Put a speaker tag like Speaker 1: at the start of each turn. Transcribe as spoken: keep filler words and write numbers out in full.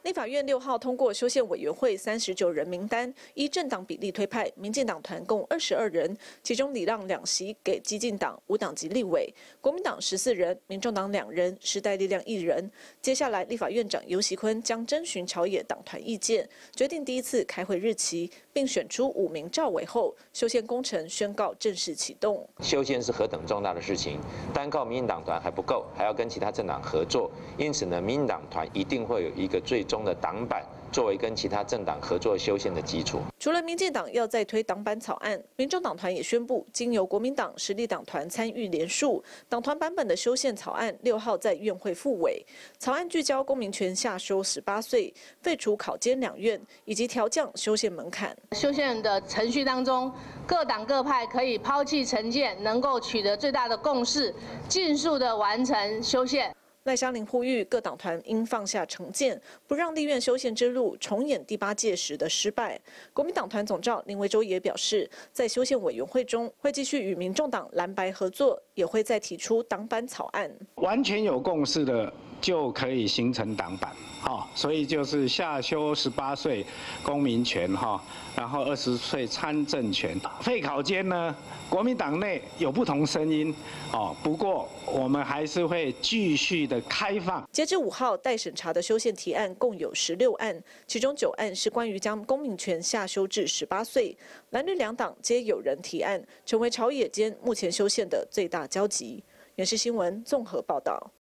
Speaker 1: 立法院六号通过修宪委员会三十九人名单，依政党比例推派，民进党团共二十二人，其中礼让两席给基进党、无党籍立委，国民党十四人，民众党两人，时代力量一人。接下来，立法院长游锡堃将征询朝野党团意见，决定第一次开会日期，并选出五名召委后，修宪工程宣告正式启动。
Speaker 2: 修宪是何等重大的事情，单靠民进党团还不够，还要跟其他政党合作。因此呢，民进党团一定会有一个最终的党版，作为跟其他政党合作修宪的基础。
Speaker 1: 除了民进党要再推党版草案，民众党团也宣布，经由国民党实力党团参与联署，党团版本的修宪草案六号在院会复委。草案聚焦公民权下修十八岁，废除考监两院，以及调降修宪门槛。
Speaker 3: 修宪的程序当中，各党各派可以抛弃成见，能够取得最大的共识，尽速的完成修宪。
Speaker 1: 赖香伶呼吁各党团应放下成见，不让立院修宪之路重演第八届时的失败。国民党团总召林维洲也表示，在修宪委员会中会继续与民众党蓝白合作，也会再提出党版草案。
Speaker 4: 完全有共识的就可以形成党版，哈，所以就是下修十八岁公民权，哈，然后二十岁参政权。废考监呢，国民党内有不同声音，哦，不过我们还是会继续的开放。
Speaker 1: 截至五号待审查的修宪提案共有十六案，其中九案是关于将公民权下修至十八岁。蓝绿两党皆有人提案，成为朝野间目前修宪的最大交集。原视新闻综合报道。